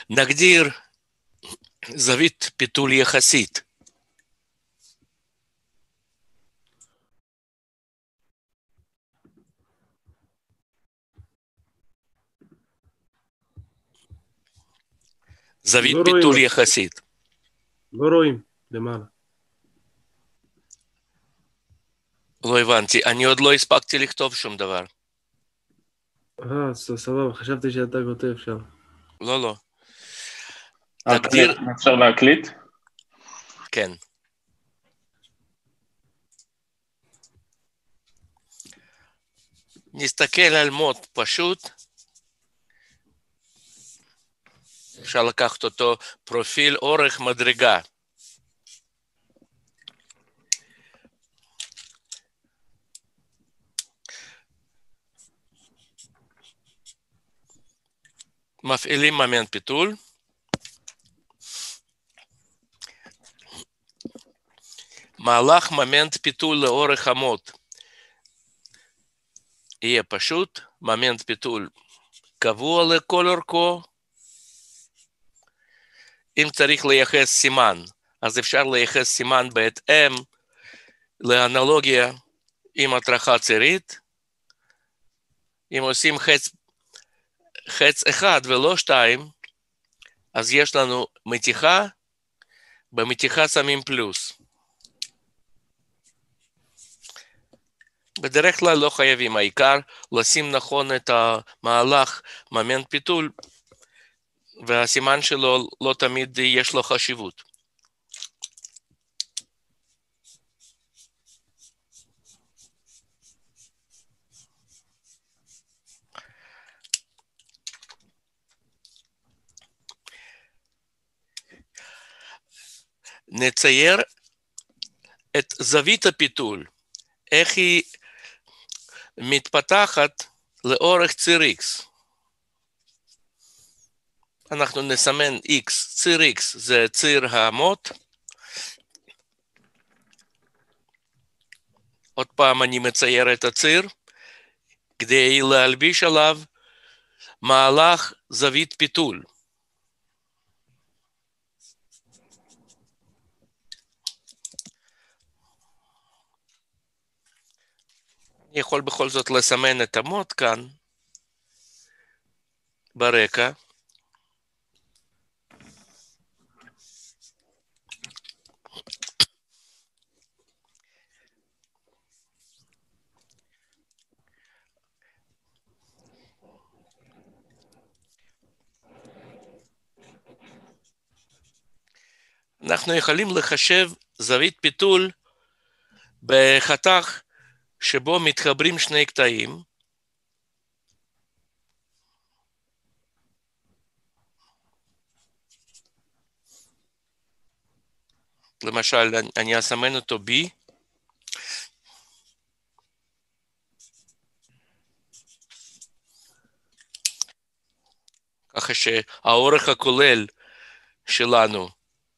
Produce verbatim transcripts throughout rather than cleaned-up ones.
נגדיר זווית פיתול יחסית. זווית לא פיתול רואים. יחסית. לא רואים, למעלה. לא הבנתי, אני עוד לא הספקתי לכתוב שום דבר. אה, סבבה, חשבתי שאתה כותב שם. לא, לא. תגדיר... אפשר להקליט? כן. נסתכל על מוט פשוט. אפשר לקחת אותו פרופיל אורך מדרגה. מפעילים מומנט פיתול. מהלך מומנט פיתול לאורך המוט יהיה פשוט. מומנט פיתול קבוע לכל אורכו. אם צריך לייחס סימן, אז אפשר לייחס סימן בהתאם לאנלוגיה עם התרחה צירית. אם עושים חץ, חץ אחד ולא שתיים, אז יש לנו מתיחה, במתיחה שמים פלוס. בדרך כלל לא חייבים, העיקר לשים נכון את המהלך מומנט פיתול, והסימן שלו לא תמיד יש לו חשיבות. נצייר את זווית הפיתול, איך היא מתפתחת לאורך ציר X. אנחנו נסמן X, ציר X זה ציר המוט. עוד פעם אני מצייר את הציר, כדי להלביש עליו מהלך זווית פיתול. אני יכול בכל זאת לסמן את המוט כאן, ברקע. אנחנו יכולים לחשב זווית פיתול בחתך שבו מתחברים שני קטעים. למשל, אני אסמן אותו B. ככה שהאורך הכולל שלנו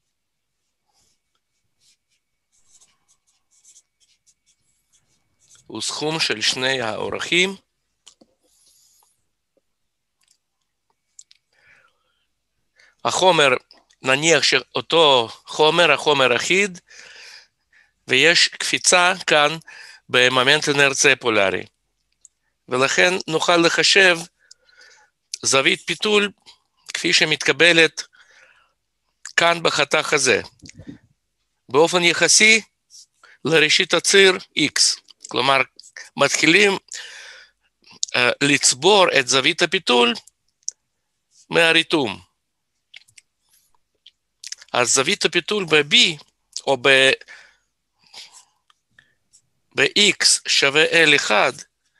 הוא סכום של שני האורכים. החומר, נניח שאותו חומר, החומר אחיד, ויש קפיצה כאן במומנט אינרציה פולרי. ולכן נוכל לחשב זווית פיתול כפי שמתקבלת כאן בחתך הזה, באופן יחסי לראשית הציר X. כלומר, מתחילים uh, לצבור את זווית הפיתול מהריתום. אז זווית הפיתול ב-B או ב-X שווה L אחד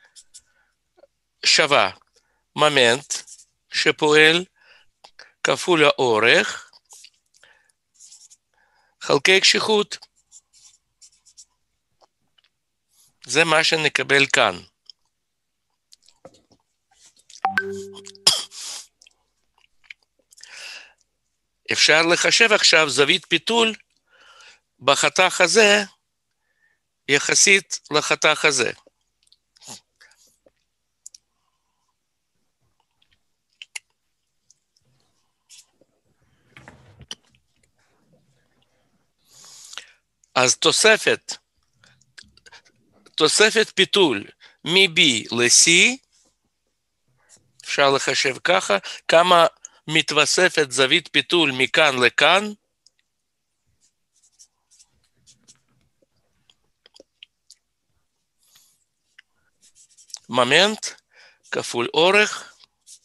שווה מומנט שפועל כפול האורך חלקי קשיחות. זה מה שנקבל כאן. אפשר לחשב עכשיו זווית פיתול בחתך הזה יחסית לחתך הזה. אז תוספת, תוספת פיתול מ-B ל-C, אפשר לחשב ככה, כמה מתווספת זווית פיתול מכאן לכאן, מומנט כפול אורך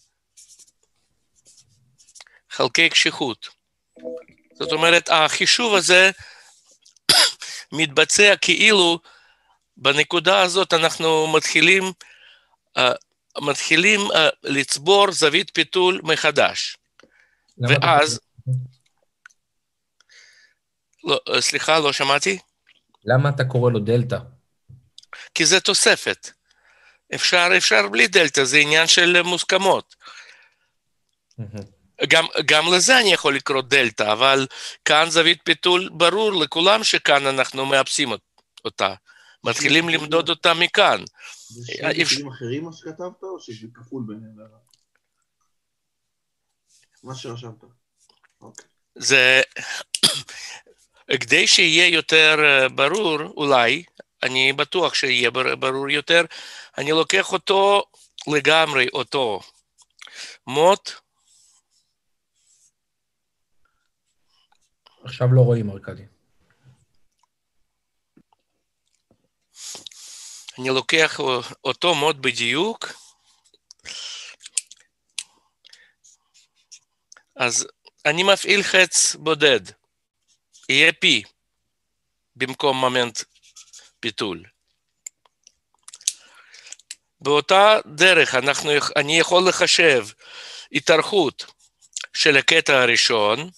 חלקי קשיחות. זאת אומרת, החישוב הזה מתבצע כאילו בנקודה הזאת אנחנו מתחילים, uh, מתחילים uh, לצבור זווית פיתול מחדש. ואז, לא, סליחה, לא שמעתי? למה אתה קורא לו דלטה? כי זה תוספת. אפשר, אפשר בלי דלטה, זה עניין של מוסכמות. גם, גם לזה אני יכול לקרוא דלטה, אבל כאן זווית פיתול ברור לכולם שכאן אנחנו מאפסים אותה. מתחילים למדוד אותה מכאן. זה שני ביטולים אחרים מה שכתבת, או שזה כפול ביניהם? מה שרשמת. אוקיי. זה, כדי שיהיה יותר ברור, אולי, אני בטוח שיהיה ברור יותר, אני לוקח אותו לגמרי, אותו מוט. עכשיו לא רואים, ארקדי. אני לוקח אותו מוט בדיוק. אז אני מפעיל חץ בודד. יהיה P במקום מומנט פיתול. באותה דרך אנחנו, אני יכול לחשב התארכות של הקטע הראשון,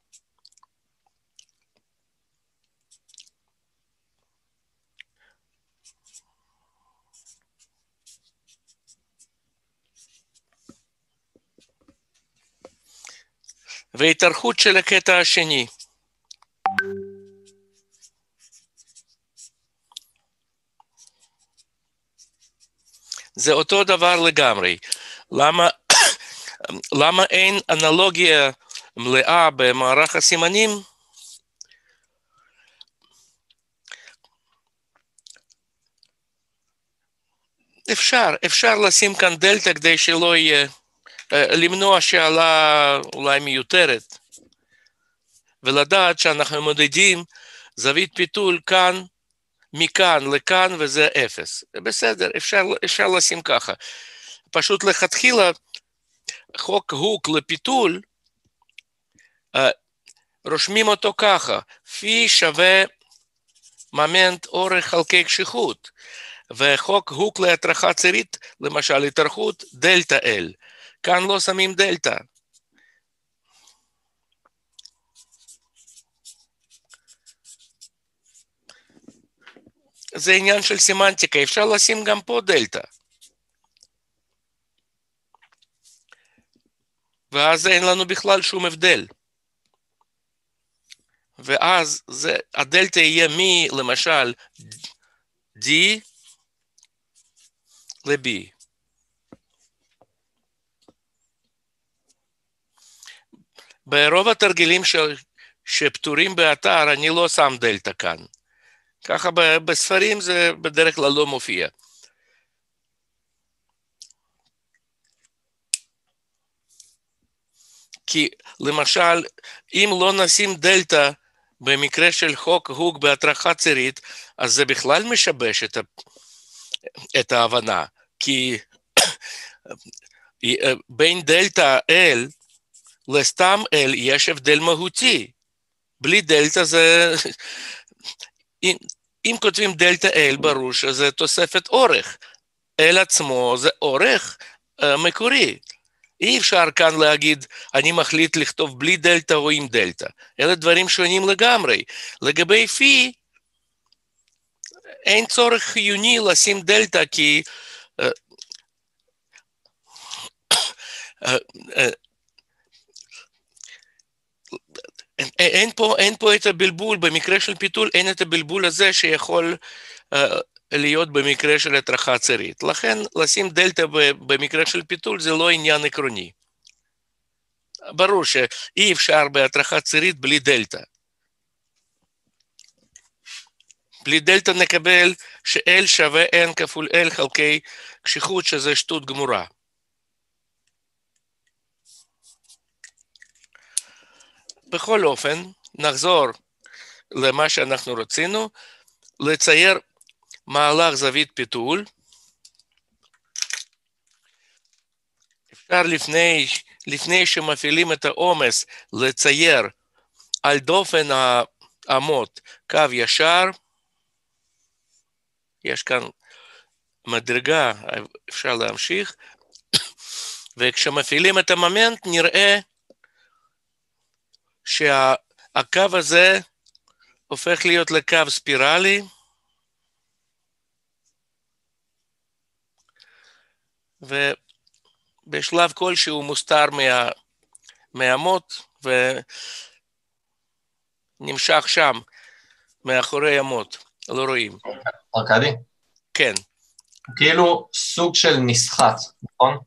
והתארכות של הקטע השני. זה אותו דבר לגמרי. למה, למה אין אנלוגיה מלאה במערך הסימנים? אפשר, אפשר לשים כאן דלטה כדי שלא יהיה, למנוע שאלה אולי מיותרת, ולדעת שאנחנו מודדים זווית פיתול כאן, מכאן לכאן, וזה אפס. בסדר, אפשר, אפשר לשים ככה. פשוט לכתחילה, חוק הוק לפיתול, רושמים אותו ככה, פי שווה מומנט אורך חלקי קשיחות, וחוק הוק להתרחה צירית, למשל התארכות דלטה L. כאן לא שמים דלטה. זה עניין של סמנטיקה, אפשר לשים גם פה דלטה. ואז אין לנו בכלל שום הבדל. ואז זה, הדלטה יהיה מ, למשל, D ל-B. ברוב התרגילים ש... שפתורים באתר, אני לא שם דלטה כאן. ככה בספרים זה בדרך כלל לא מופיע. כי למשל, אם לא נשים דלטה במקרה של חוק הוק בהתרחה צירית, אז זה בכלל משבש את, ה... את ההבנה. כי בין דלטה L לסתם L יש הבדל מהותי. בלי דלטה זה... אם, אם כותבים דלטה L, ברור שזה תוספת אורך. L עצמו זה אורך uh, מקורי. אי אפשר כאן להגיד, אני מחליט לכתוב בלי דלטה או עם דלטה. אלה דברים שונים לגמרי. לגבי פי, אין צורך חיוני לשים דלטה, כי... Uh, uh, uh, אין פה, אין פה את הבלבול, במקרה של פיתול אין את הבלבול הזה שיכול uh, להיות במקרה של התרחה צירית. לכן לשים דלטה במקרה של פיתול זה לא עניין עקרוני. ברור שאי אפשר בהתרחה צירית בלי דלטה. בלי דלתא נקבל ש-L שווה N כפול L חלקי קשיחות, שזה שטות גמורה. בכל אופן, נחזור למה שאנחנו רצינו, לצייר מהלך זווית פיתול. אפשר לפני, לפני שמפעילים את העומס לצייר על דופן האמות קו ישר. יש כאן מדרגה, אפשר להמשיך. וכשמפעילים את המומנט נראה שהקו הזה הופך להיות לקו ספירלי. ובשלב כלשהו מוסתר מה, מהמות ונמשך שם מאחורי המות. לא רואים. ארקדי? כן. כאילו סוג של נסחט, נכון?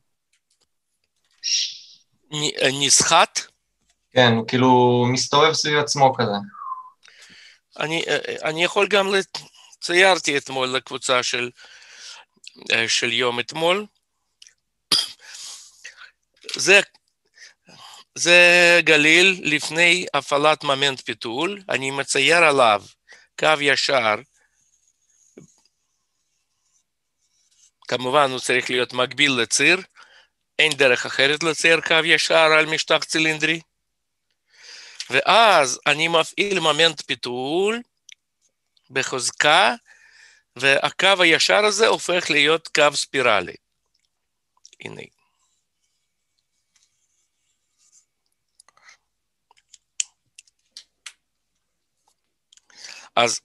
נסחט? כן, הוא כאילו מסתובב סביב עצמו כזה. אני, אני יכול גם ציירתי אתמול לקבוצה של, של יום אתמול. זה, זה גליל לפני הפעלת מומנט פיתול. אני מצייר עליו קו ישר. כמובן הוא צריך להיות מקביל לציר. אין דרך אחרת לצייר קו ישר על משטח צילינדרי. ואז אני מפעיל מומנט פיתול בחוזקה, והקו הישר הזה הופך להיות קו ספירלי. הנה. אז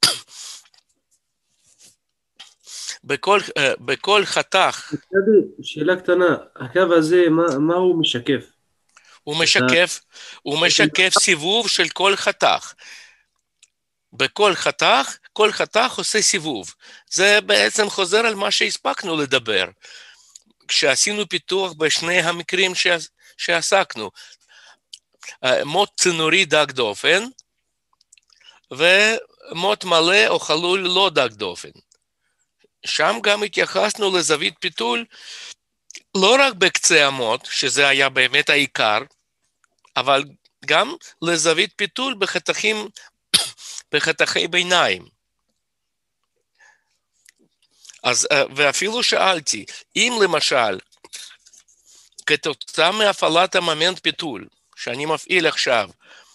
בכל, בכל חתך... שאלה קטנה, הקו הזה, מה, מה הוא משקף? הוא משקף, הוא משקף סיבוב של כל חתך. בכל חתך, כל חתך עושה סיבוב. זה בעצם חוזר על מה שהספקנו לדבר. כשעשינו פיתוח בשני המקרים שעסקנו. מוט צינורי דק דופן, ומוט מלא או חלול לא דק דופן. שם גם התייחסנו לזווית פיתול, לא רק בקצה המוט, שזה היה באמת העיקר, אבל גם לזווית פיתול בחתכים, בחתכי ביניים. אז, ואפילו שאלתי, אם למשל, כתוצאה מהפעלת המומנט פיתול, שאני מפעיל עכשיו,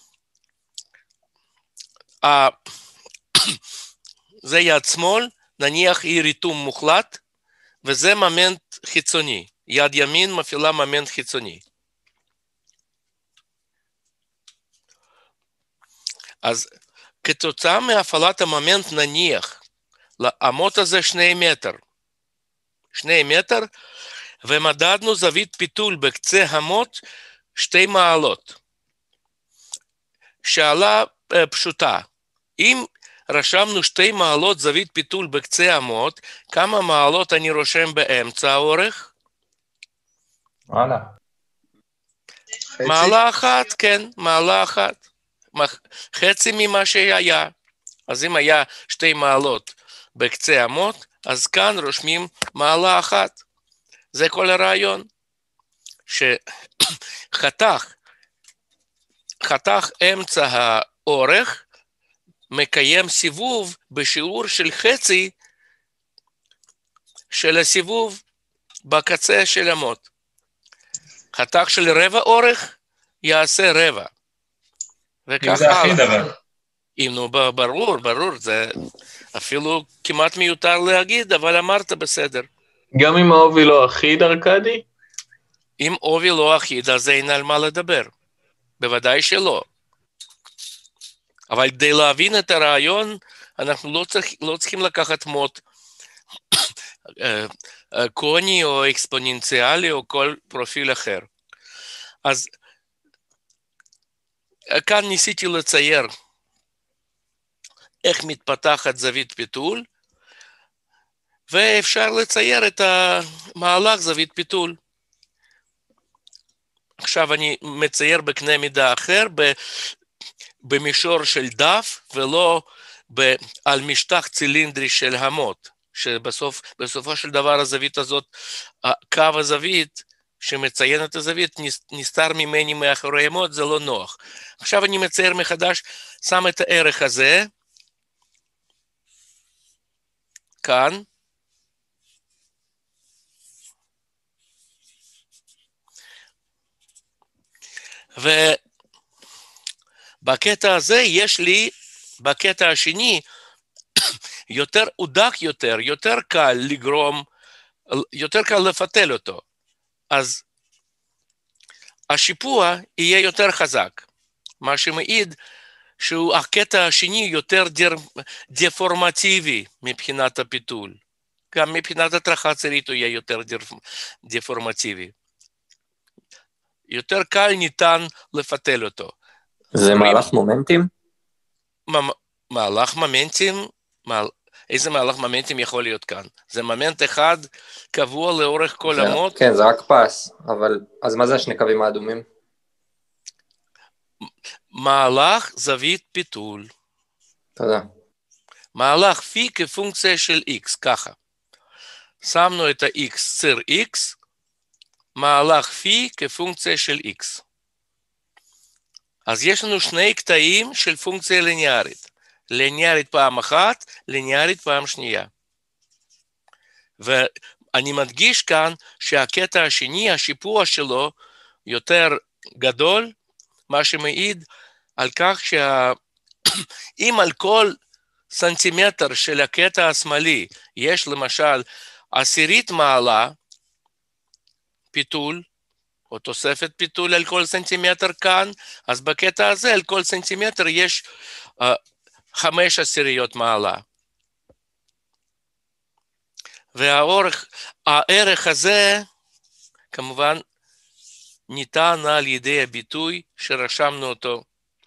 זה יד שמאל, נניח היא ריתום מוחלט, וזה מומנט חיצוני. יד ימין מפעילה מומנט חיצוני. אז כתוצאה מהפעלת המומנט נניח, לאמות הזה שני מטר. שני מטר, ומדדנו זווית פיתול בקצה המוט שתי מעלות. שאלה פשוטה, אם רשמנו שתי מעלות זווית פיתול בקצה המוט, כמה מעלות אני רושם באמצע האורך? וואלה. מעלה אחת, כן, מעלה אחת. חצי ממה שהיה. אז אם היה שתי מעלות בקצה המוט, אז כאן רושמים מעלה אחת. זה כל הרעיון. שחתך, חתך אמצע האורך, מקיים סיבוב בשיעור של חצי של הסיבוב בקצה של המוט. חתך של רבע אורך יעשה רבע. אם זה אחיד אבל. אם נו, ברור, ברור, זה אפילו כמעט מיותר להגיד, אבל אמרת בסדר. גם אם העובי לא אחיד, ארקדי? אם עובי לא אחיד, אז אין על מה לדבר. בוודאי שלא. אבל כדי להבין את הרעיון, אנחנו לא, צריך, לא צריכים לקחת מוט קוני או אקספוננציאלי או כל פרופיל אחר. אז כאן ניסיתי לצייר איך מתפתחת זווית פיתול, ואפשר לצייר את המהלך זווית פיתול. עכשיו אני מצייר בקנה מידה אחר, במישור של דף ולא ב- על משטח צילינדרי של המות, שבסוף, בסופו של דבר הזווית הזאת, קו הזווית שמציין את הזווית נסתר ממני מאחורי המות, זה לא נוח. עכשיו אני מצייר מחדש, שם את הערך הזה, כאן, ובקטע הזה יש לי, בקטע השני, יותר עודק יותר, יותר קל לגרום, יותר קל לפתל אותו. אז השיפוע יהיה יותר חזק, מה שמעיד שהוא הקטע השני יותר דפורמטיבי מבחינת הפיתול. גם מבחינת התרחה צירית הוא יהיה יותר דפורמטיבי. יותר קל ניתן לפתל אותו. זה מהלך מומנטים? מהלך מומנטים, איזה מהלך מומנטים יכול להיות כאן? זה מומנט אחד קבוע לאורך כל המות. כן, זה רק פס, אבל אז מה זה השני קווים האדומים? מהלך זווית פיתול. תודה. מהלך פי כפונקציה של x, ככה. שמנו את ה-x, ציר x, מהלך פי כפונקציה של x. אז יש לנו שני קטעים של פונקציה ליניארית. ליניארית פעם אחת, ליניארית פעם שנייה. ואני מדגיש כאן שהקטע השני, השיפוע שלו, יותר גדול, מה שמעיד על כך שאם על כל סנטימטר של הקטע השמאלי יש למשל עשירית מעלה פיתול, או תוספת פיתול על כל סנטימטר כאן, אז בקטע הזה על כל סנטימטר יש uh, חמש עשיריות מעלה. והאורך, הערך הזה, כמובן, ניתן על ידי הביטוי שרשמנו אותו.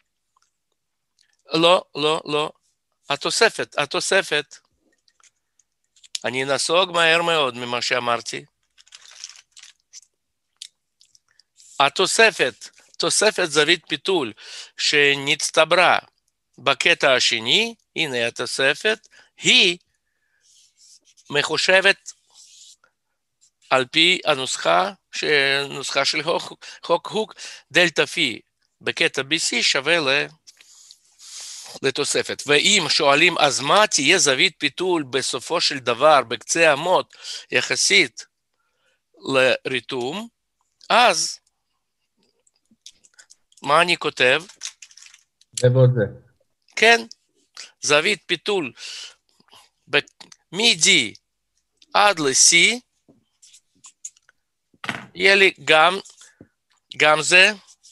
לא, לא, לא. התוספת, התוספת. אני נסוג מהר מאוד ממה שאמרתי. התוספת, תוספת זווית פיתול שנצטברה בקטע השני, הנה התוספת, היא מחושבת על פי הנוסחה, נוסחה של חוק הוק, דלטה פי בקטע בי סי שווה לתוספת. ואם שואלים אז מה תהיה זווית פיתול בסופו של דבר בקצה המות יחסית לריתום, אז מה אני כותב? זה ועוד זה. כן, זווית פיתול מ-D עד ל-C, יהיה לי גם, גם זה,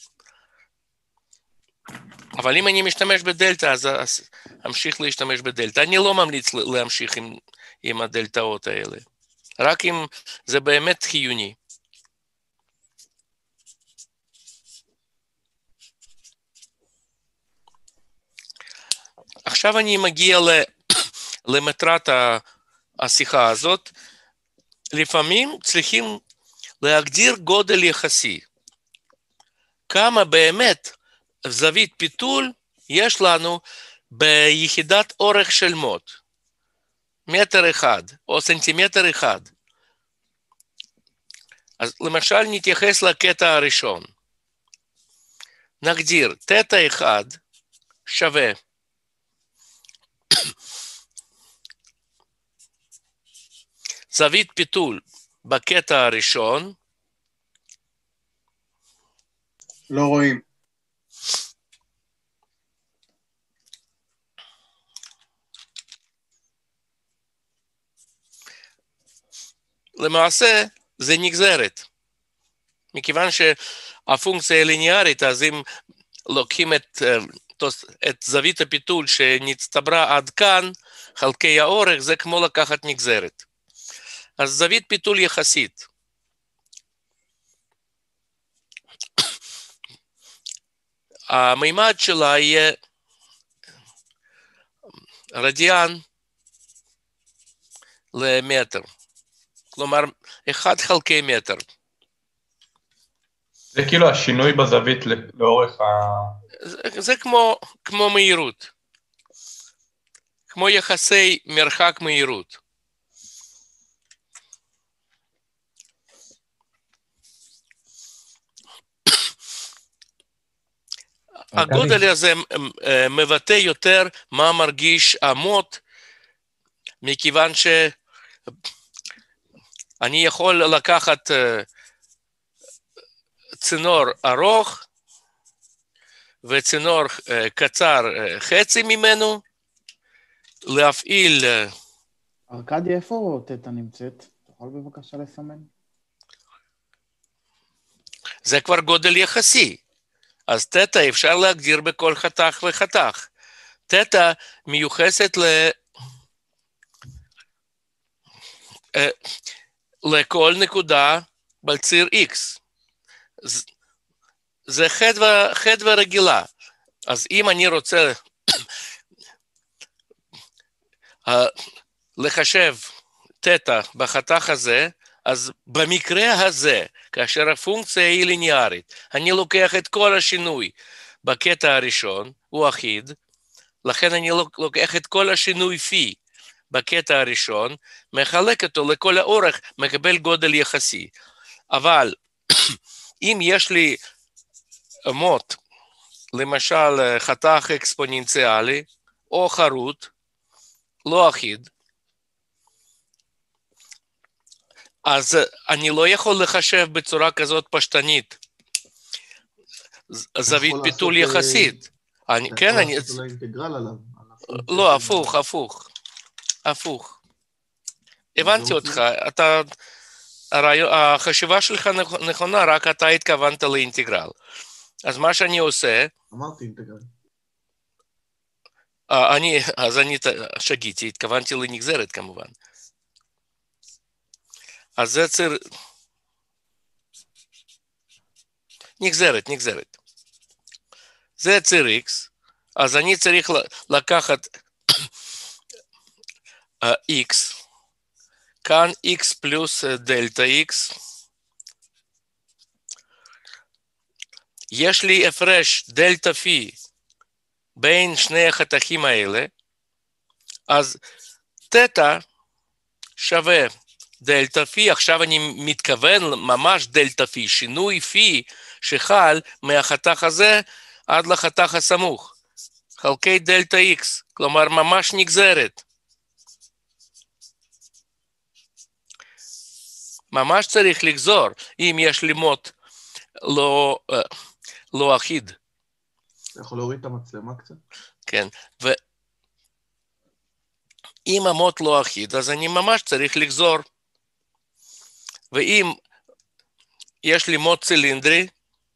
אבל אם אני משתמש בדלטה, אז אמשיך להשתמש בדלטה. אני לא ממליץ להמשיך עם, עם הדלטאות האלה, רק אם זה באמת חיוני. עכשיו אני מגיע למטרת השיחה הזאת. לפעמים צריכים להגדיר גודל יחסי. כמה באמת זווית פיתול יש לנו ביחידת אורך של מות. מטר אחד או סנטימטר אחד. אז למשל נתייחס לקטע הראשון. נגדיר תטא אחד שווה זווית פיתול בקטע הראשון. לא רואים. למעשה זה נגזרת. מכיוון שהפונקציה היא ליניארית, אז אם לוקחים את, את זווית הפיתול שנצטברה עד כאן, חלקי האורך, זה כמו לקחת נגזרת. אז זווית פיתול יחסית. המימד שלה יהיה רדיאן למטר. כלומר, אחד חלקי מטר. זה כאילו השינוי בזווית לאורך ה... זה, זה כמו, כמו מהירות. כמו יחסי מרחק מהירות. הגודל הזה מבטא יותר מה מרגיש המוט, מכיוון שאני יכול לקחת צינור ארוך וצינור קצר חצי ממנו, להפעיל... ארקדי, איפה תטא נמצאת? תוכל בבקשה לסמן? זה כבר גודל יחסי. אז תטא אפשר להגדיר בכל חתך וחתך. תטא מיוחסת ל... לכל נקודה בציר X. זה חדווה, חדווה רגילה. אז אם אני רוצה לחשב תטא בחתך הזה, אז במקרה הזה, כאשר הפונקציה היא ליניארית, אני לוקח את כל השינוי בקטע הראשון, הוא אחיד, לכן אני לוקח את כל השינוי פי בקטע הראשון, מחלק אותו לכל האורך, מקבל גודל יחסי. אבל אם יש לי מוט, למשל חתך אקספוננציאלי, או חרוט, לא אחיד, אז אני לא יכול לחשב בצורה כזאת פשטנית זווית פיתול יחסית. כן, אני... לא, הפוך, הפוך. הפוך. הבנתי אותך, אתה... החשיבה שלך נכונה, רק אתה התכוונת לאינטגרל. אז מה שאני עושה... אמרתי אינטגרל. אני, אז אני שגיתי, התכוונתי לנגזרת כמובן. אז זה ציר... נגזרת, נגזרת. זה ציר X, אז אני צריך לקחת X, כאן X פלוס דלטה X, יש לי הפרש דלטה פי בין שני החתכים האלה, אז תטא שווה דלטה פי, עכשיו אני מתכוון ממש דלטה פי, שינוי פי שחל מהחתך הזה עד לחתך הסמוך, חלקי דלטה X, כלומר ממש נגזרת. ממש צריך לגזור, אם יש לי מוט לא, לא אחיד. אתה יכול להוריד את המצלמה קצת? כן, ואם המוט לא אחיד, אז אני ממש צריך לגזור. ואם יש לי מוט צילינדרי,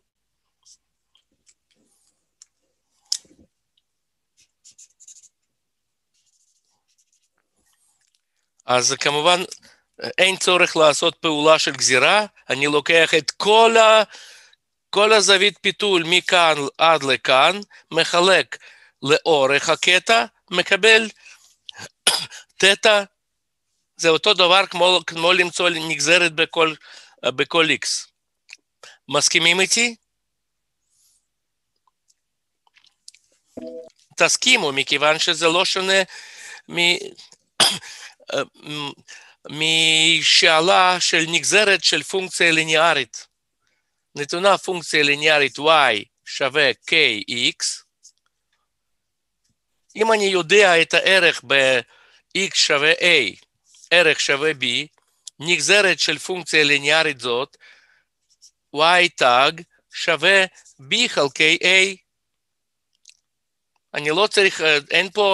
אז כמובן אין צורך לעשות פעולה של גזירה, אני לוקח את כל, ה, כל הזווית פיתול מכאן עד לכאן, מחלק לאורך הקטע, מקבל תטא, זה אותו דבר כמו, כמו למצוא נגזרת בכל, בכל X. מסכימים איתי? תסכימו, מכיוון שזה לא שונה מ... משאלה של נגזרת של פונקציה ליניארית. נתונה פונקציה ליניארית y שווה kx. אם אני יודע את הערך ב-x שווה a, ערך שווה b, נגזרת של פונקציה ליניארית זאת, y תג שווה b חלקי a. אני לא צריך, אין פה...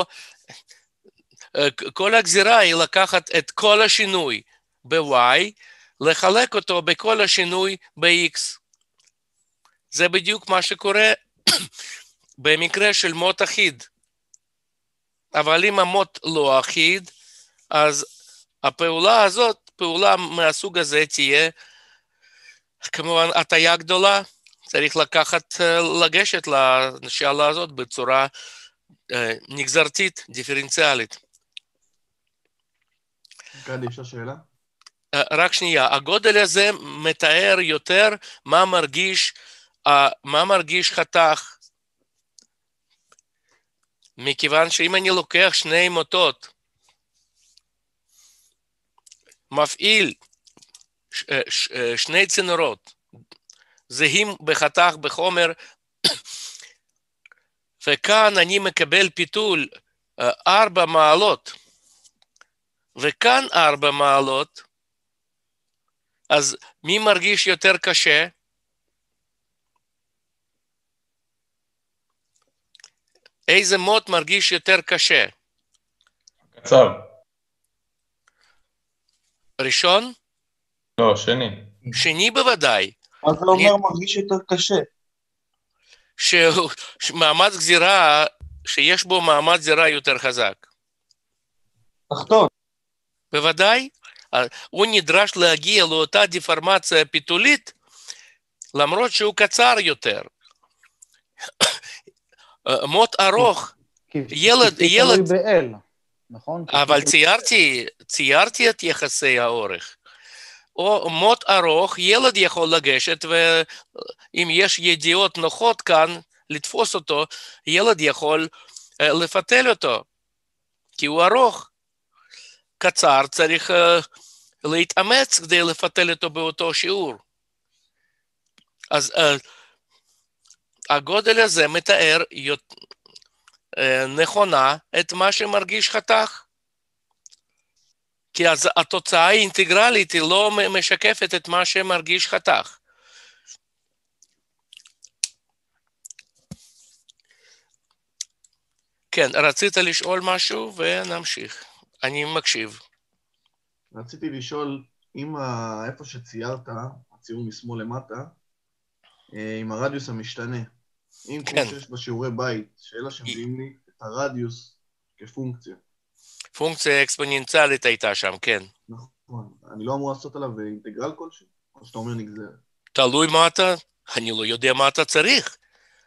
כל הגזירה היא לקחת את כל השינוי ב-y, לחלק אותו בכל השינוי ב-x. זה בדיוק מה שקורה במקרה של מוט אחיד. אבל אם המוט לא אחיד, אז הפעולה הזאת, פעולה מהסוג הזה תהיה כמובן הטיה גדולה. צריך לקחת, לגשת לשאלה הזאת בצורה נגזרתית, דיפרנציאלית. גדי, אפשר שאלה? רק שנייה, הגודל הזה מתאר יותר מה מרגיש, מה מרגיש חתך מכיוון שאם אני לוקח שני מוטות, מפעיל ש, ש, שני צינורות, זהים בחתך בחומר, וכאן אני מקבל פיתול ארבע מעלות, וכאן ארבע מעלות, אז מי מרגיש יותר קשה? איזה מוט מרגיש יותר קשה? קצר. ראשון? לא, שני. שני בוודאי. מה זה אומר מרגיש יותר קשה? שמאמץ גזירה, שיש בו מאמץ גזירה יותר חזק. תחתון. בוודאי. הוא נדרש להגיע לאותה דיפורמציה פיתולית, למרות שהוא קצר יותר. מוט ארוך, ילד, ילד, נכון? אבל ציירתי, ציירתי את יחסי האורך. או מוט ארוך, ילד יכול לגשת, ואם יש ידיעות נוחות כאן, לתפוס אותו, ילד יכול לפתל אותו, כי הוא ארוך. קצר, צריך להתאמץ כדי לפתל אותו באותו שיעור. אז הגודל הזה מתאר נכונה את מה שמרגיש חתך. כי אז התוצאה האינטגרלית היא לא משקפת את מה שמרגיש חתך. כן, רצית לשאול משהו ונמשיך. אני מקשיב. רציתי לשאול, אם ה... איפה שציירת, הציור משמאל למטה, עם הרדיוס המשתנה, אם כן. כמו שיש בשיעורי בית, שאלה שמביאים לי את הרדיוס כפונקציה. פונקציה אקספוננציאלית הייתה שם, כן. נכון. אני לא אמור לעשות עליו אינטגרל כלשהו? או שאתה אומר נגזרת? תלוי מה אתה, אני לא יודע מה אתה צריך.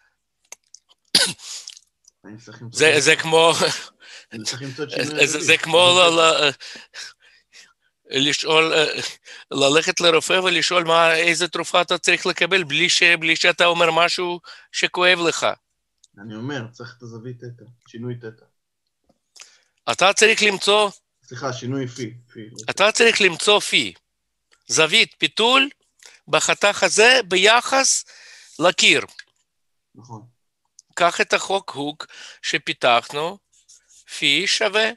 אני צריך למצוא... זה, זה כמו... אני צריך למצוא את שינוי זה, זה כמו ל, ל, לשאול, ללכת לרופא ולשאול מה, איזה תרופה אתה צריך לקבל, בלי, ש, בלי שאתה אומר משהו שכואב לך. אני אומר, צריך את הזווית תטא, שינוי תטא. אתה צריך למצוא... סליחה, שינוי פי. פי. אתה צריך למצוא פי. זווית פיתול בחתך הזה ביחס לקיר. נכון. קח את החוק הוק שפיתחנו, פי שווה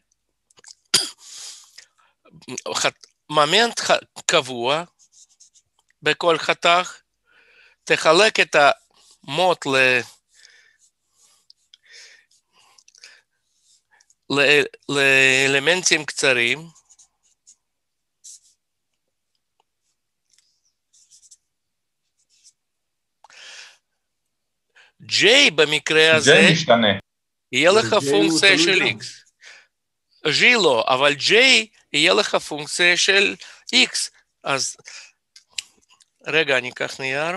מומנט קבוע בכל חתך, תחלק את המוט ל... לאלמנטים קצרים, J במקרה הזה, J משתנה. יהיה לך פונקציה של X. G לא, אבל J יהיה לך פונקציה של X. אז רגע, אני אקח נייר.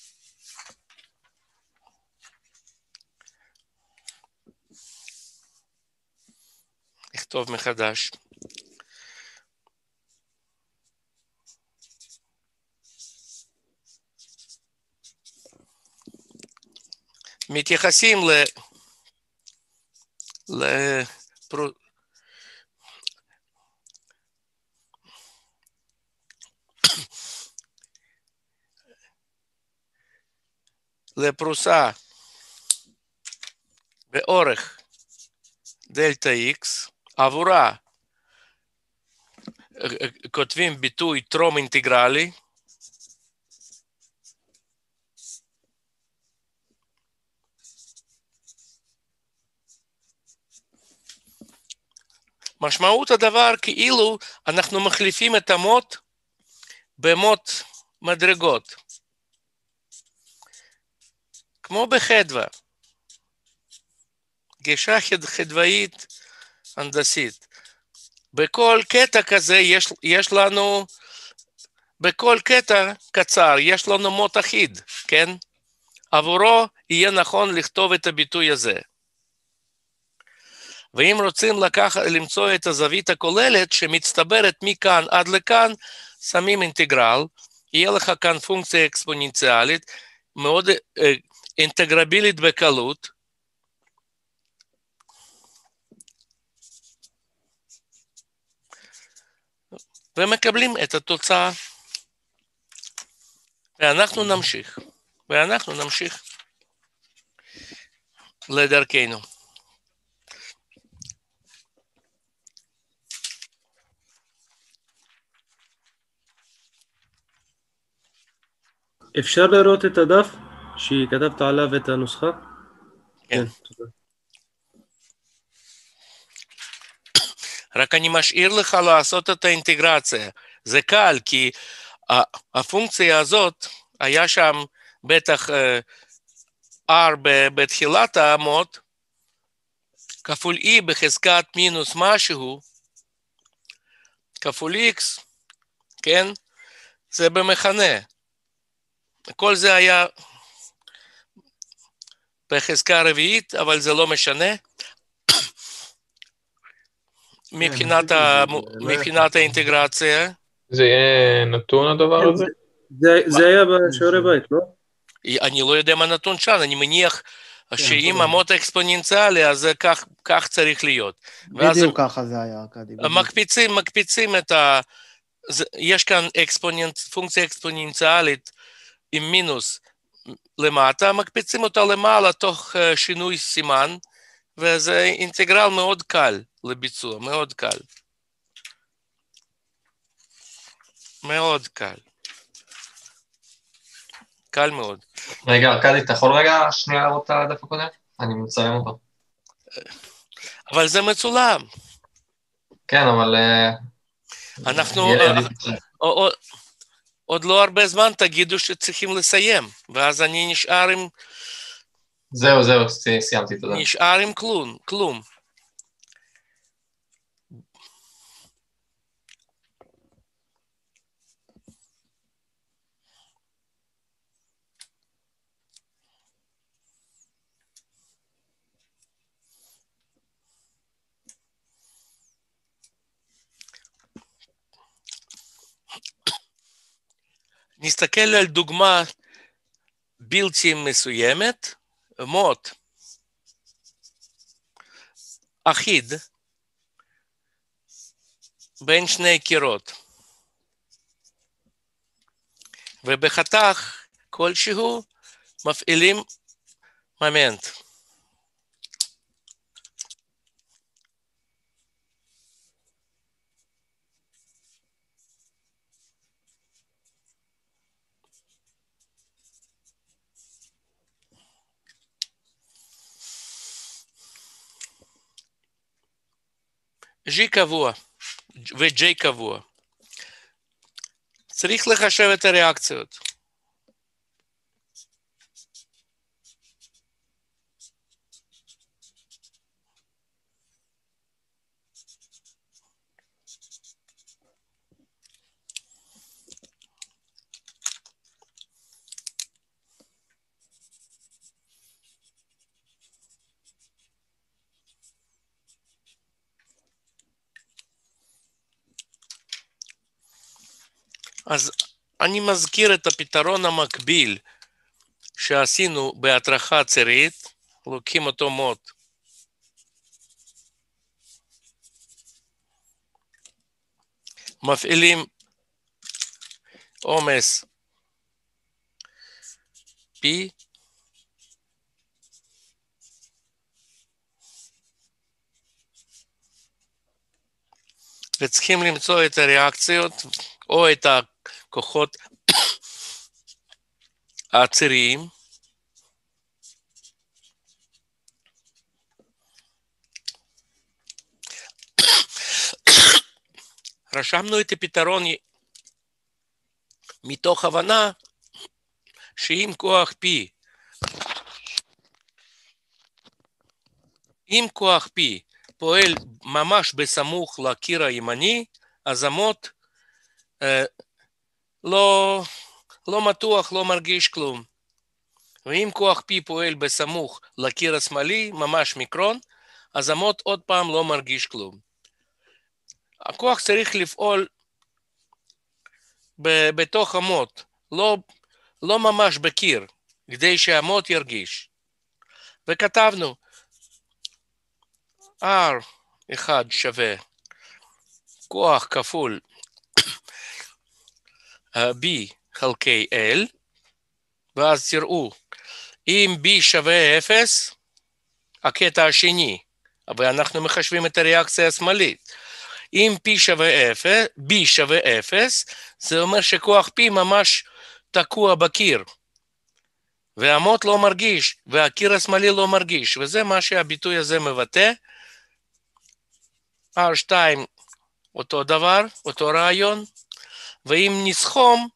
נכתוב מחדש. מתייחסים ל... ל... פרו... לפרוסה באורך דלטה X, עבורה כותבים ביטוי טרום אינטגרלי, משמעות הדבר כאילו אנחנו מחליפים את המוט במוט מדרגות, כמו בחדווה, גישה חדוואית הנדסית. בכל קטע כזה יש, יש לנו, בכל קטע קצר יש לנו מוט אחיד, כן? עבורו יהיה נכון לכתוב את הביטוי הזה. ואם רוצים לקח, למצוא את הזווית הכוללת שמצטברת מכאן עד לכאן, שמים אינטגרל, יהיה לך כאן פונקציה אקספוננציאלית, מאוד אה, אינטגרבילית בקלות, ומקבלים את התוצאה. ואנחנו נמשיך, ואנחנו נמשיך לדרכנו. אפשר לראות את הדף שכתבת עליו את הנוסחה? כן. תודה. רק אני משאיר לך לעשות את האינטגרציה. זה קל, כי הפונקציה הזאת, היה שם בטח R בתחילת העמוד, כפול E בחזקת מינוס משהו, כפול X, כן? זה במכנה. כל זה היה בחזקה רביעית, אבל זה לא משנה. מבחינת, ה... מבחינת האינטגרציה. זה יהיה נתון הדבר הזה? זה, זה היה בשיעורי בית, לא? אני לא יודע מה נתון שם, אני מניח שאם אמות אקספוננציאלי, אז כך, כך צריך להיות. בדיוק ככה זה היה, ארכדי. מקפיצים, מקפיצים את ה... יש כאן אקספוננט, פונקציה אקספוננציאלית עם מינוס למטה, מקפיצים אותה למעלה תוך שינוי סימן, וזה אינטגרל מאוד קל לביצוע, מאוד קל. מאוד קל. קל מאוד. רגע, ארכדי, אתה יכול רגע שנייה לראות את הדף הקודם? אני מצלם אותו. אבל זה מצולם. כן, אבל... אנחנו... עוד לא הרבה זמן תגידו שצריכים לסיים, ואז אני נשאר עם... זהו, זהו, סיימתי, תודה. נשאר עם כלום, כלום. נסתכל על דוגמה בלתי מסוימת, מוט אחיד בין שני קירות, ובחתך כלשהו מפעילים מומנט. G קבוע ו-J קבוע. צריך לחשב את הריאקציות. אז אני מזכיר את הפתרון המקביל שעשינו בהתרחה צירית, לוקחים אותו מוט. מפעילים עומס P, וצריכים למצוא את הריאקציות או את הכוחות הציריים. רשמנו את הפתרון מתוך הבנה שאם כוח P, אם כוח P פועל ממש בסמוך לקיר הימני, אז המוט אה, לא, לא מתוח, לא מרגיש כלום. ואם כוח P פועל בסמוך לקיר השמאלי, ממש מיקרון, אז המוט עוד פעם לא מרגיש כלום. הכוח צריך לפעול ב- בתוך המוט, לא, לא ממש בקיר, כדי שהמוט ירגיש. וכתבנו, R אחד שווה כוח כפול B חלקי L, ואז תראו, אם B שווה אפס, הקטע השני, אבל אנחנו מחשבים את הריאקציה השמאלית. אם P שווה אפס, B שווה אפס, זה אומר שכוח P ממש תקוע בקיר, והמוט לא מרגיש, והקיר השמאלי לא מרגיש, וזה מה שהביטוי הזה מבטא. R שתיים אותו דבר, אותו רעיון, ואם נסכום,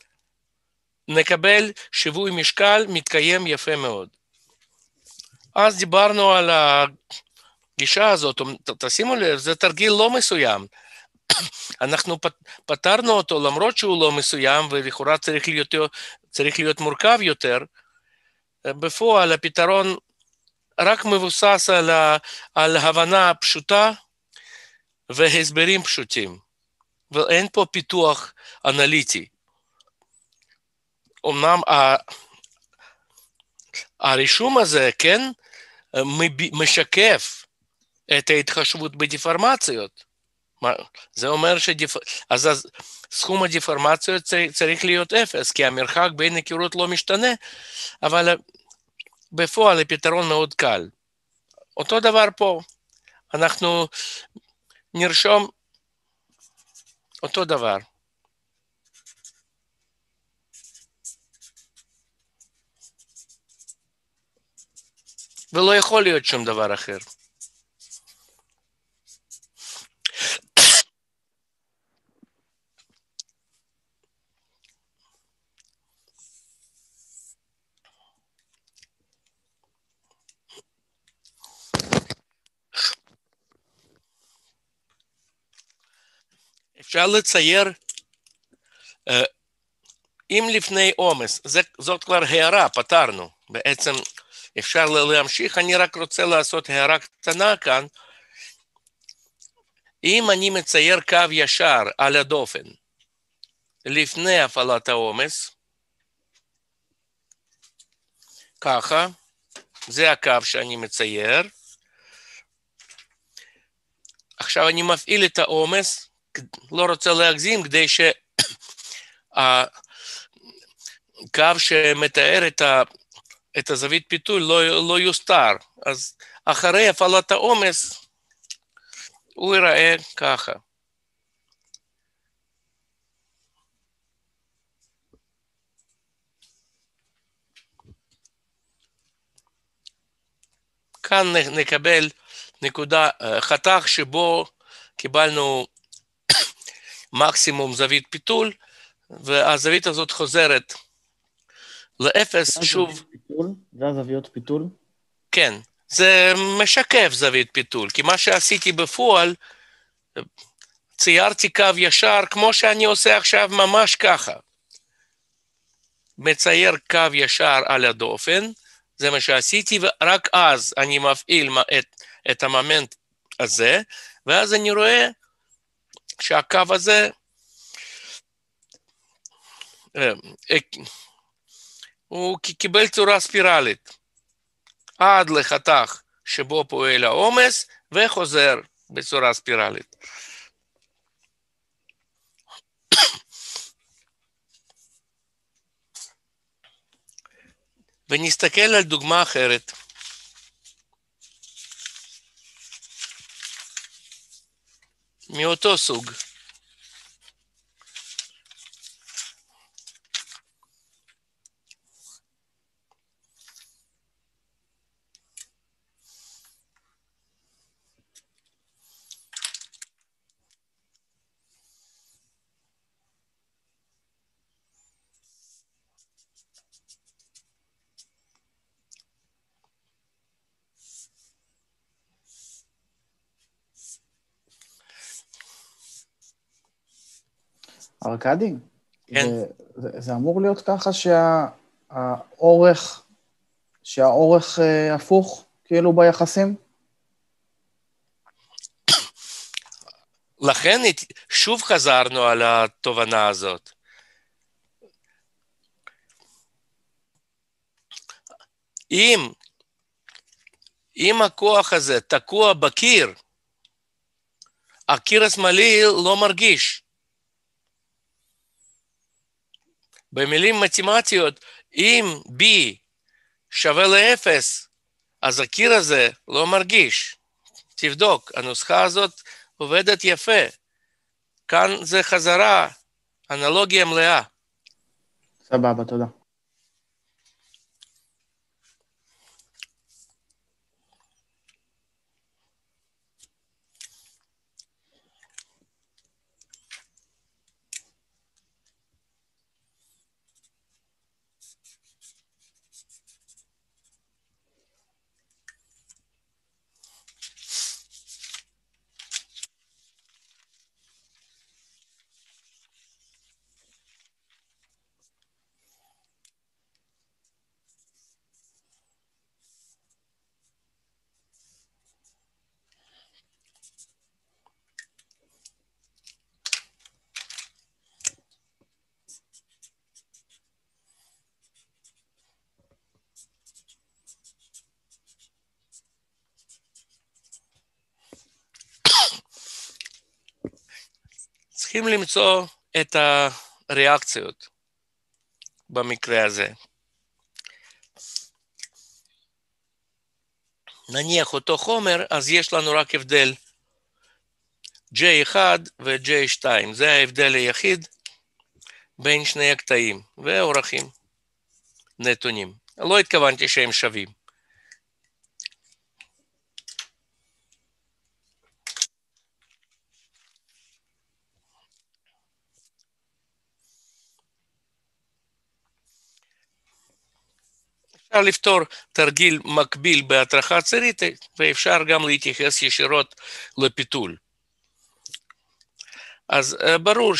נקבל שיווי משקל מתקיים יפה מאוד. אז דיברנו על הגישה הזאת, תשימו לב, זה תרגיל לא מסוים. אנחנו פתרנו אותו למרות שהוא לא מסוים, ולכאורה צריך להיות, צריך להיות מורכב יותר. בפועל הפתרון רק מבוסס על, ה, על הבנה פשוטה והסברים פשוטים, ואין פה פיתוח אנליטי. אמנם הרישום הזה, כן, משקף את ההתחשבות בדיפורמציות. זה אומר שדיפ... אז, אז סכום הדיפורמציות צריך להיות אפס, כי המרחק בין הקירות לא משתנה, אבל בפועל הפתרון מאוד קל. אותו דבר פה, אנחנו נרשום אותו דבר. ולא יכול להיות שום דבר אחר. אפשר לצייר, אם לפני עומס, זאת כבר הערה, פתרנו, בעצם אפשר להמשיך, אני רק רוצה לעשות הערה קטנה כאן. אם אני מצייר קו ישר על הדופן, לפני הפעלת העומס, ככה, זה הקו שאני מצייר. עכשיו אני מפעיל את העומס, לא רוצה להגזים, כדי שהקו שמתאר את ה... את הזווית פיתול לא, לא יוסתר, אז אחרי הפעלת העומס הוא ייראה ככה. כאן נקבל נקודה, חתך שבו קיבלנו מקסימום זווית פיתול, והזווית הזאת חוזרת לאפס שוב. זה הזוויות פיתול? כן, זה משקף זווית פיתול, כי מה שעשיתי בפועל, ציירתי קו ישר, כמו שאני עושה עכשיו ממש ככה. מצייר קו ישר על הדופן, זה מה שעשיתי, ורק אז אני מפעיל את, את המומנט הזה, ואז אני רואה שהקו הזה, הוא קיבל צורה ספירלית, עד לחתך שבו פועל העומס, וחוזר בצורה ספירלית. ונסתכל על דוגמה אחרת. מאותו סוג. ארקדי? כן. זה, זה, זה אמור להיות ככה שהאורך, שהאורך אה, הפוך, כאילו ביחסים? לכן שוב חזרנו על התובנה הזאת. אם, אם הכוח הזה תקוע בקיר, הקיר השמאלי לא מרגיש. במילים מתמטיות, אם B שווה לאפס, אז הקיר הזה לא מרגיש. תבדוק, הנוסחה הזאת עובדת יפה. כאן זה חזרה, אנלוגיה מלאה. סבבה, תודה. צריכים למצוא את הריאקציות במקרה הזה. נניח אותו חומר, אז יש לנו רק הבדל ג'יי אחת ו-ג'יי שתיים. זה ההבדל היחיד בין שני הקטעים, ואורכים נתונים. לא התכוונתי שהם שווים. אפשר לפתור תרגיל מקביל בהתרחה צירית, ואפשר גם להתייחס ישירות לפיתול. אז ברור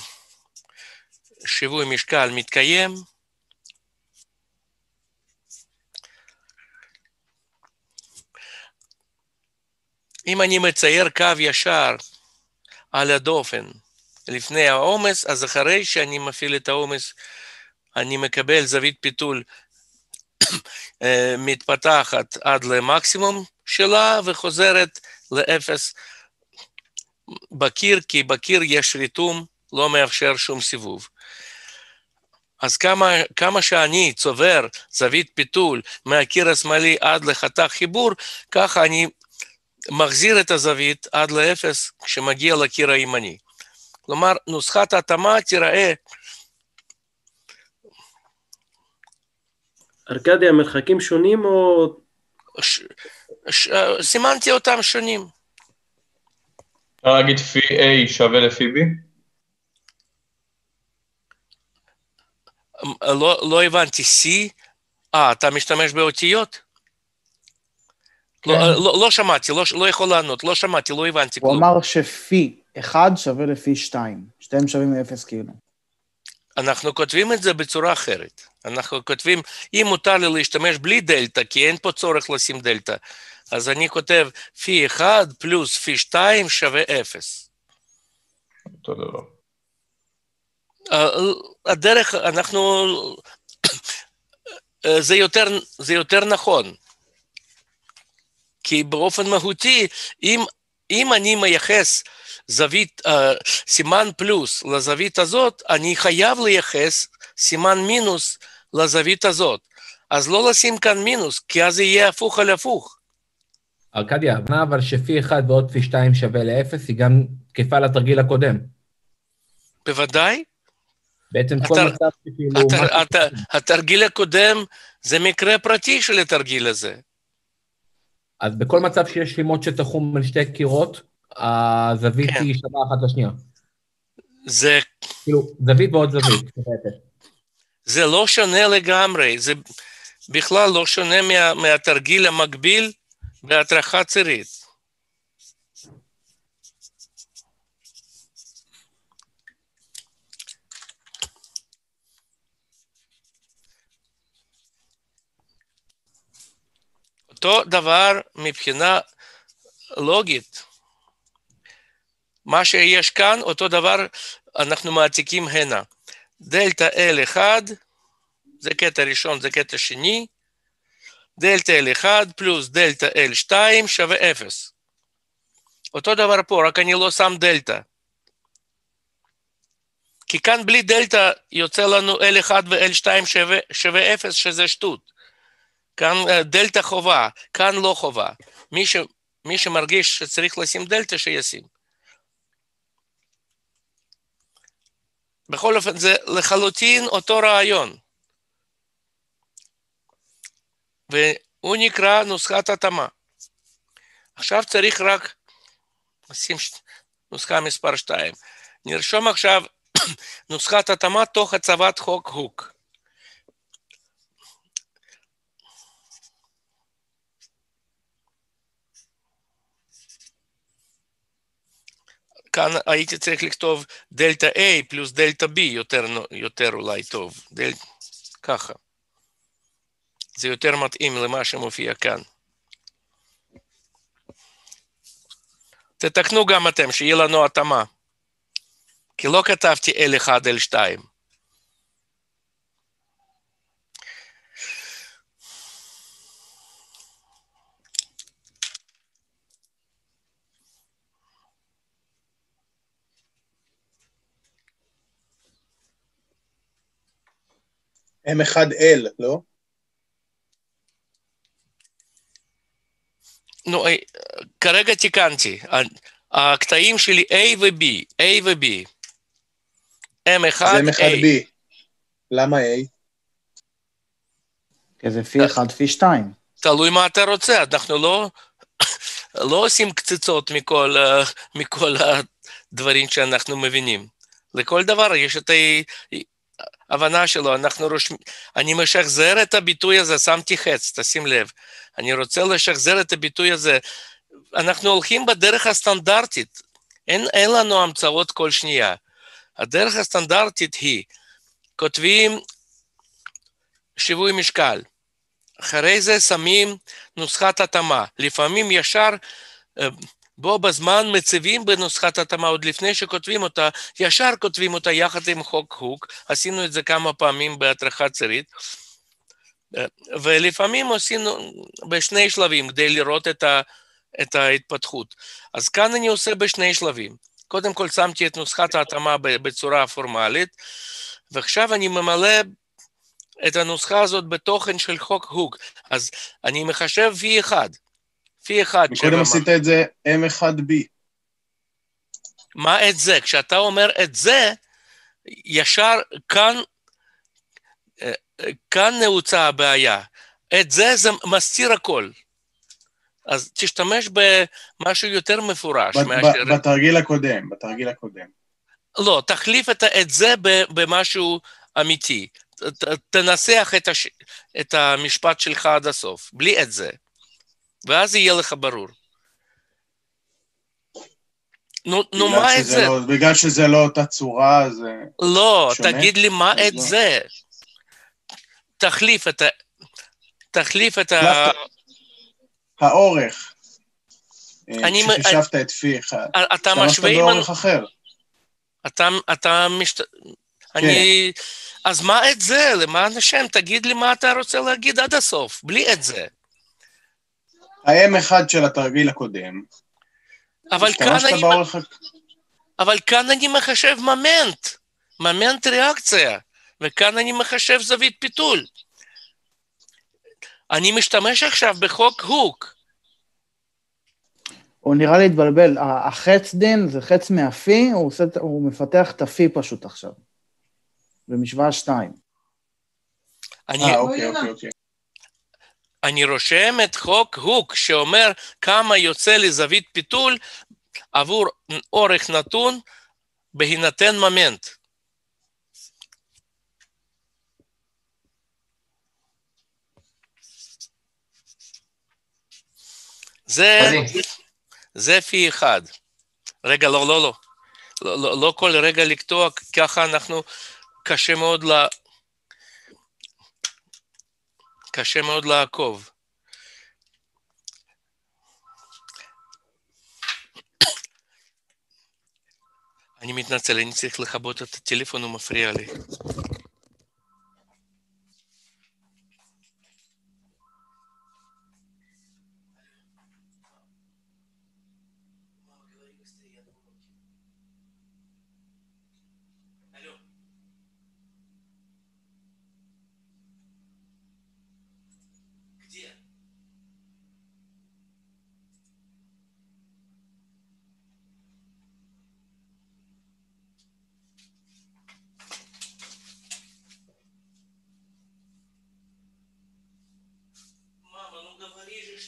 ששיווי משקל מתקיים. אם אני מצייר קו ישר על הדופן לפני העומס, אז אחרי שאני מפעיל את העומס, אני מקבל זווית פיתול מתפתחת עד למקסימום שלה וחוזרת לאפס בקיר, כי בקיר יש ריתום, לא מאפשר שום סיבוב. אז כמה, כמה שאני צובר זווית פיתול מהקיר השמאלי עד לחתך חיבור, ככה אני מחזיר את הזווית עד לאפס כשמגיע לקיר הימני. כלומר, נוסחת התאמה תראה ארקדי, המרחקים שונים או... ש... ש... סימנתי אותם שונים. אפשר להגיד פי A שווה לפי B? לא, לא הבנתי, C? אה, אתה משתמש באותיות? כן. לא, לא, לא שמעתי, לא, לא יכול לענות, לא שמעתי, לא הבנתי הוא כלום. אמר שפי אחד שווה לפי שתיים, שתיים שווים לאפס כאילו. אנחנו כותבים את זה בצורה אחרת. אנחנו כותבים, אם מותר לי להשתמש בלי דלטה, כי אין פה צורך לשים דלטה, אז אני כותב פי אחד פלוס פי שתיים שווה אפס. אותו דבר. הדרך, אנחנו, זה יותר, זה יותר נכון. כי באופן מהותי, אם, אם אני מייחס זווית, uh, סימן פלוס לזווית הזאת, אני חייב לייחס סימן מינוס לזווית הזאת. אז לא לשים כאן מינוס, כי אז יהיה הפוך על הפוך. ארקדי, הבנה אבל שפי אחד ועוד פי שתיים שווה לאפס, היא גם תקפה לתרגיל הקודם. בוודאי. בעצם כל התר... מצב שכאילו... התר... התר... התרגיל הקודם זה מקרה פרטי של התרגיל הזה. אז בכל מצב שיש לימוד שתחום על שתי קירות, הזווית כן. היא שווה אחת לשנייה. זה... כאילו, זווית ועוד זווית. זה לא שונה לגמרי, זה בכלל לא שונה מה... מהתרגיל המקביל בהתרחה צירית. אותו דבר מבחינה לוגית. מה שיש כאן, אותו דבר אנחנו מעתיקים הנה. דלטה L אחד, זה קטע ראשון, זה קטע שני, דלטה L אחד פלוס דלטה L שתיים שווה אפס. אותו דבר פה, רק אני לא שם דלטה. כי כאן בלי דלתא יוצא לנו אל אחד ו-אל שתיים שווה, שווה אפס, שזה שטות. כאן דלתא חובה, כאן לא חובה. מי, ש, מי שמרגיש שצריך לשים דלתא, שישים. בכל אופן, זה לחלוטין אותו רעיון. והוא נקרא נוסחת התאמה. עכשיו צריך רק לשים נוסחה מספר שתיים. נרשום עכשיו נוסחת התאמה תוך הצבת חוק הוק. כאן הייתי צריך לכתוב דלתא A פלוס דלתא B, יותר, יותר אולי טוב. דל... ככה. זה יותר מתאים למה שמופיע כאן. תתקנו גם אתם, שיהיה לנו התאמה. כי לא כתבתי אל אחד, אל שתיים. אם אחד אל, לא? נו, כרגע תיקנתי. הקטעים שלי A ו-B, A ו-B. אם אחד, אז אם אחד A. B. למה A? כי זה פי אחד, פי שתיים. תלוי מה אתה רוצה, אנחנו לא, לא עושים קציצות מכל, מכל הדברים שאנחנו מבינים. לכל דבר יש את ההבנה שלו, אנחנו רושמים, אני משחזר את הביטוי הזה, שמתי חץ, תשים לב. אני רוצה לשחזר את הביטוי הזה. אנחנו הולכים בדרך הסטנדרטית, אין, אין לנו המצאות כל שנייה. הדרך הסטנדרטית היא, כותבים שיווי משקל, אחרי זה שמים נוסחת התאמה, לפעמים ישר בו בזמן מציבים בנוסחת התאמה, עוד לפני שכותבים אותה, ישר כותבים אותה יחד עם חוק הוק, עשינו את זה כמה פעמים בהדרכה צירית, ולפעמים עשינו בשני שלבים כדי לראות את, ה, את ההתפתחות. אז כאן אני עושה בשני שלבים. קודם כל שמתי את נוסחת ההתאמה בצורה פורמלית, ועכשיו אני ממלא את הנוסחה הזאת בתוכן של חוק הוק. אז אני מחשב פי אחד. פי אחד. מקודם עשית את זה אם אחד בי. מה את זה? כשאתה אומר את זה, ישר כאן, כאן נעוצה הבעיה. את זה זה מסתיר הכל. אז תשתמש במשהו יותר מפורש. בת, מאשר... בתרגיל הקודם, בתרגיל הקודם. לא, תחליף את, את זה במשהו אמיתי. ת, תנסח את, הש... את המשפט שלך עד הסוף, בלי את זה. ואז יהיה לך ברור. נו, נו מה את זה? לא, בגלל שזה לא אותה צורה, זה... לא, שונה? תגיד לי מה את לא. זה. תחליף את ה... תחליף את ה... האורך. אני... כשחישבת את פי אחד. אתה משווה עם... באורך אחר. אתה... אתה משת... אני... אז מה את זה? למען השם, תגיד לי מה אתה רוצה להגיד עד הסוף, בלי את זה. ה-אם אחד של התרגיל הקודם. אבל כאן אני... באורך... אבל כאן אני מחשב ממנט. ממנט ריאקציה. וכאן אני מחשב זווית פיתול. אני משתמש עכשיו בחוק הוק. הוא נראה לי התבלבל. החץ דין זה חץ מהפי, הוא, עושה, הוא מפתח את הפי פשוט עכשיו. במשוואה שתיים. אני... אה, אוקיי, אוקיי, אוקיי. אני רושם את חוק הוק, שאומר כמה יוצא לי זווית פיתול עבור אורך נתון בהינתן ממנט. זה, זה פי אחד. רגע, לא, לא, לא. לא, לא, לא כל רגע לקטוע, ככה אנחנו, קשה מאוד לה... קשה מאוד לעקוב. אני מתנצל, אני צריך לכבות את הטלפון, הוא מפריע לי. Алло.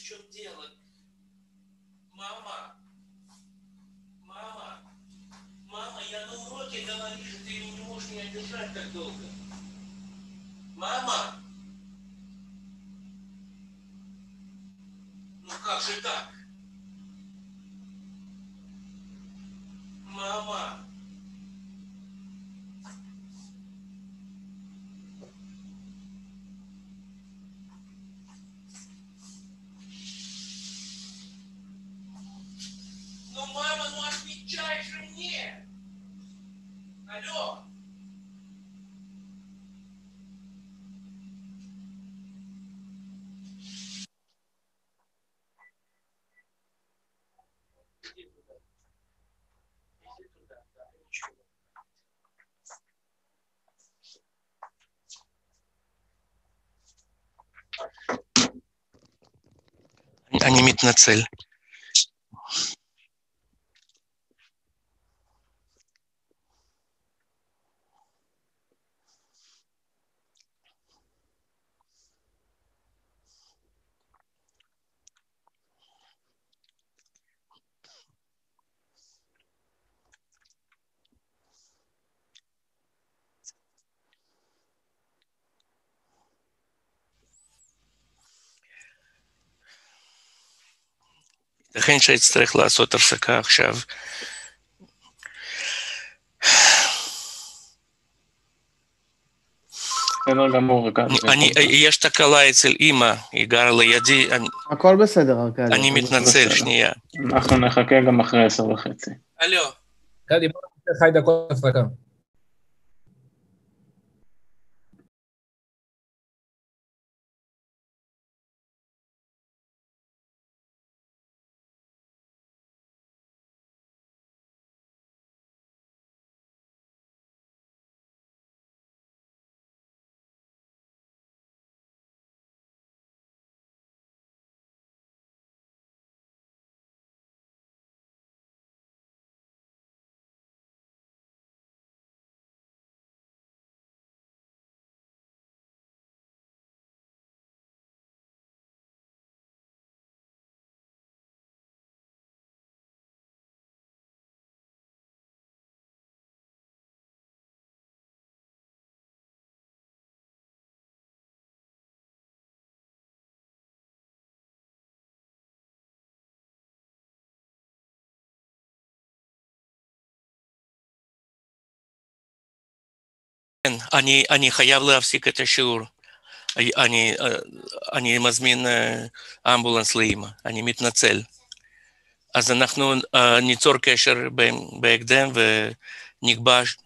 чем дело. Мама, мама, мама, я на уроке говорю, что ты не можешь меня держать так долго. Мама! Ну как же так? Мама! Ну, мама, ну отвечай же мне! Алло! אני מתנצל. לכן שאצטרך לעשות הפסקה עכשיו. בסדר גמור, אני, יש תקלה אצל אמא, היא גרה לידי. הכל בסדר, ארכדי. אני מתנצל, שנייה. אנחנו נחכה גם אחרי עשר וחצי. הלו. ארכדי, בוא נעשה חי דקות הפסקה. אני, אני חייב להפסיק את השיעור. אני, אני מזמין אמבולנס לאמא. אני מתנצל. אז אנחנו ניצור קשר בהקדם ונקבע